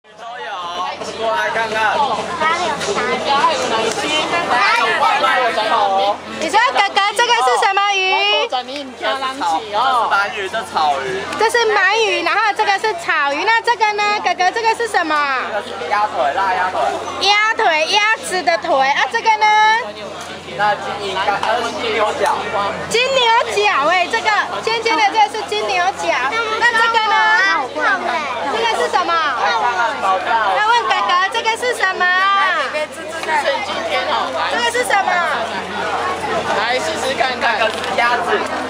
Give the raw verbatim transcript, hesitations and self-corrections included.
都有，过来看看。 哪里有哪里？ 哪有外卖有头？ 你说哥哥这个是什么鱼？ 这是鳗鱼，这草鱼。 这是鳗鱼，然后这个是草鱼，那这个呢？哥哥这个是什么？ 这是鸭腿，辣鸭腿。 鸭腿，鸭子的腿啊，这个呢？ 那金银肝，呃，金牛角。 金牛角，哎，这个尖尖的这个是金牛角，那这个呢？这个是什么？那问哥哥这个是什么？ 是今天哦， 这个是什么？ 来试试看看。这个是鸭子。